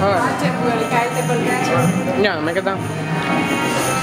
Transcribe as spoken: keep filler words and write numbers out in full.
C'è pure le carte col ketchup. Yeah, make it down.